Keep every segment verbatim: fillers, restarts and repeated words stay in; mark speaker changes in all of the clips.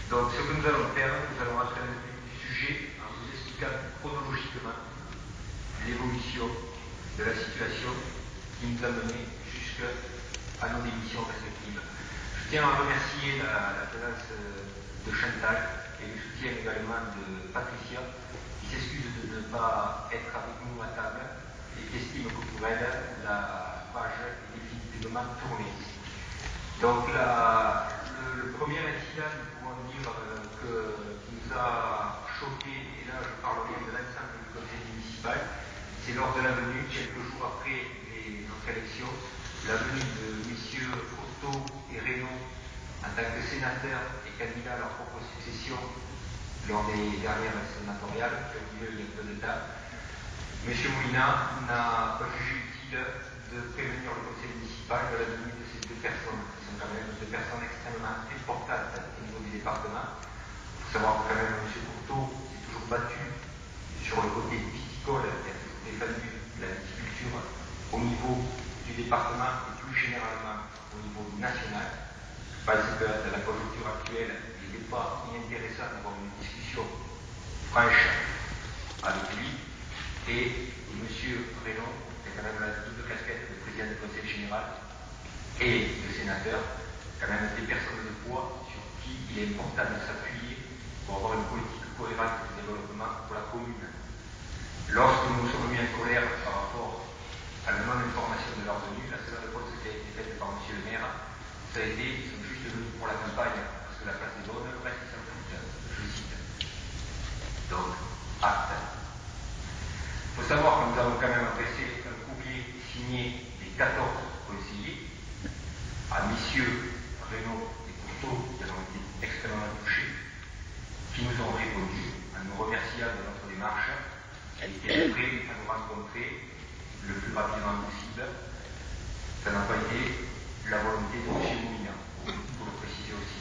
Speaker 1: Donc ce que nous allons faire, nous allons rentrer dans le vif du sujet en vous expliquant chronologiquement l'évolution de la situation qui nous a menés jusqu'à nos démissions respectives. Je tiens à remercier la, la présence de Chantal et le soutien également de Patricia, qui s'excuse de ne pas être avec nous à table et qui estime que pour elle, la page est définitivement tournée. Donc la, le, le premier incident, nous pouvons dire, euh, que, qui nous a choqué, et là je parle bien de l'ensemble du conseil municipal, c'est lors de la venue, quelques jours après les, notre élection, la venue de messieurs Courteau et Reynaud en tant que sénateurs et candidats à leur propre succession lors des dernières sénatoriales qui ont eu lieu il y a peu de temps. M. Moulina n'a pas jugé utile de prévenir le conseil municipal de la venue de ces deux personnes, qui sont quand même deux personnes extrêmement importantes au niveau du département. Il faut savoir que quand même M. Courteau s'est toujours battu sur le côté viticole, il a toujours défendu la viticulture au niveau du département et plus généralement au niveau national. Je pense que dans la conjoncture actuelle, il n'est pas inintéressant d'avoir une discussion franche avec lui. Et M. Reynaud, qui a quand même la double casquette de président du conseil général et de sénateur, quand même des personnes de poids sur qui il est important de s'appuyer pour avoir une politique cohérente de développement pour la commune. Lorsque nous nous sommes mis en colère par rapport à la non-information de leur venue, la seule réponse qui a été faite par M. le maire, ça a été ils sont juste venus pour la campagne parce que la place est bonne, le reste ils s'en foutent, je cite. Donc, acte. Il faut savoir que nous avons quand même adressé un courrier signé des quatorze conseillers à messieurs Reynaud et Courteau, qui ont été extrêmement touchés, qui nous ont répondu en nous remerciant de notre démarche et qui étaient prêts à nous rencontrer le plus rapidement possible. Ça n'a pas été la volonté de M. Moulina, pour le préciser aussi.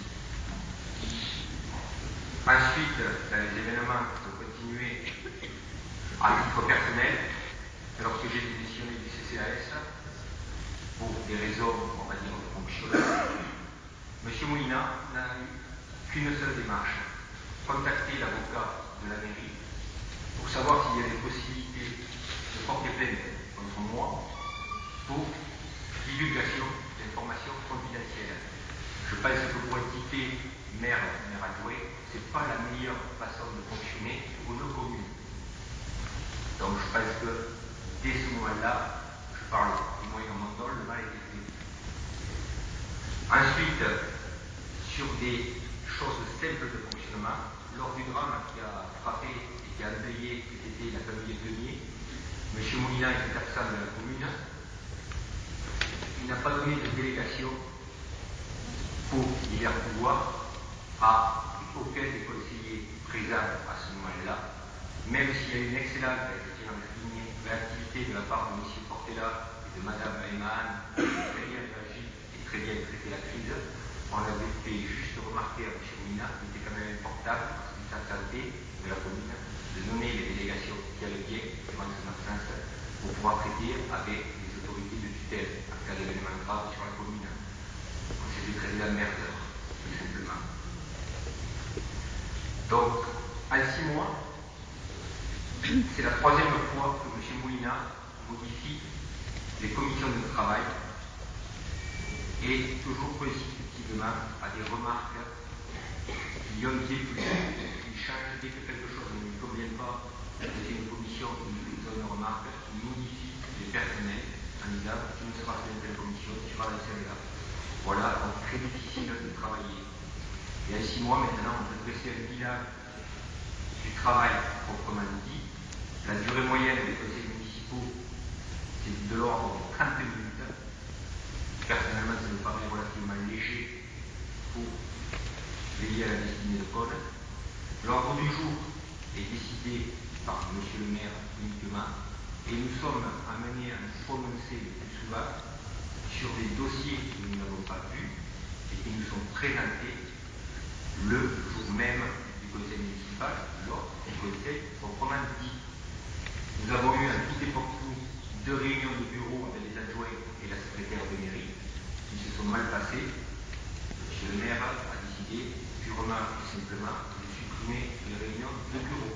Speaker 1: Ensuite, dans les événements qui ont continué à titre personnel, lorsque j'ai démissionné du C C A S, pour des raisons, on va dire, de fonctionnement, M. Moulina n'a eu qu'une seule démarche, contacter l'avocat de la mairie pour savoir s'il y a des possibilités de porter plainte contre moi pour divulgation d'informations confidentielles. Je pense que pour être cité maire, maire adjoint, ce n'est pas la meilleure façon de fonctionner pour nos communes. Donc je pense que dès ce moment-là, je parle du moyen mondial, le mal a été fait. Ensuite, sur des choses simples de fonctionnement, lors du drame qui a frappé et qui a endeuillé, qui était la famille Denier, M. Moulina était absent de la commune. Il n'a pas donné de délégation pour divers pouvoirs à aucun des conseillers présents à ce moment-là, même s'il y a une excellente réactivité de la part de M. Portela et de Mme Ayman, qui ont très bien réagi et très bien traité la crise. On avait fait juste remarquer à M. Moulina qu'il était quand même important, parce qu'il s'attendait de la commune, de nommer les délégations qui allaient bien, durant son absence, pour pouvoir traiter avec les autorités de tutelle en cas d'événement grave sur la commune. Donc c'était très emmerdeur, tout simplement. Donc, en six mois, c'est la troisième fois que M. Moulina modifie les commissions de travail et toujours consécutivement à des remarques qui ont été plus. Il change dès que quelque chose ne lui convient pas, c'est une commission qui nous donne une remarque, qui modifie les personnels en disant tu ne seras pas dans telle commission, tu seras dans celle-là. Voilà, donc très difficile de travailler. Et en six mois maintenant, on peut dresser un bilan du travail proprement dit. La durée moyenne des conseils municipaux, c'est de l'ordre de trente minutes. Personnellement, ça me paraît relativement léger pour veiller à la destinée de Cône. L'ordre du jour est décidé par M. le maire uniquement et nous sommes amenés à nous prononcer le plus souvent sur des dossiers que nous n'avons pas vus et qui nous sont présentés le jour même du conseil municipal, lors du conseil proprement dit. Nous avons eu en tout et pour tout deux réunions de bureau avec les adjoints et la secrétaire de mairie qui se sont mal passées. M. le maire a décidé décidé purement et simplement de supprimer les réunions de bureau.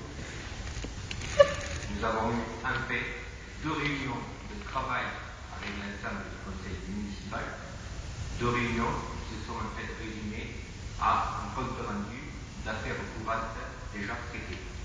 Speaker 1: Nous avons eu en fait deux réunions de travail avec l'ensemble du conseil municipal, deux réunions qui se sont en fait résumées à un compte rendu d'affaires courantes déjà traitées.